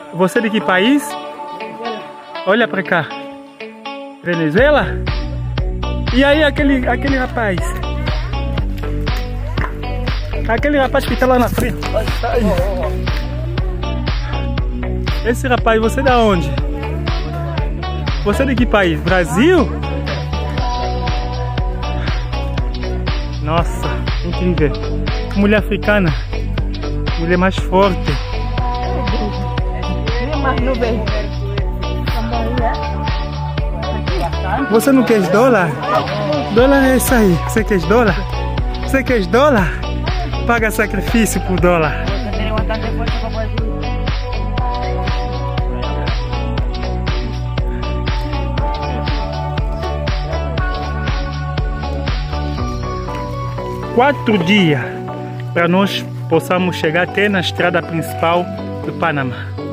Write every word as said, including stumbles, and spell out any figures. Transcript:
Você de que país? Olha pra cá. Venezuela? E aí aquele, aquele rapaz? Aquele rapaz que tá lá na frente. Esse rapaz, você é da onde? Você é de que país? Brasil? Nossa, incrível. Mulher africana. Mulher mais forte. Você não quer dólar? Dólar é isso aí. Você quer dólar? Você quer dólar? Paga sacrifício por dólar. Quatro dias para nós possamos chegar até na estrada principal do Panamá.